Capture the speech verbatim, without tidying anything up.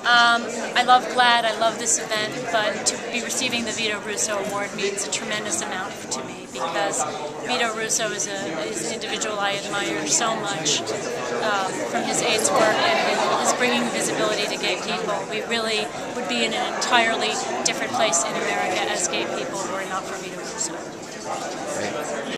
Um, I love GLAAD, I love this event, but to be receiving the Vito Russo Award means a tremendous amount to me because Vito Russo is, a, is an individual I admire so much um, from his AIDS work and his bringing visibility to gay people. We really would be in an entirely different place in America as gay people were it not for Vito Russo. Great.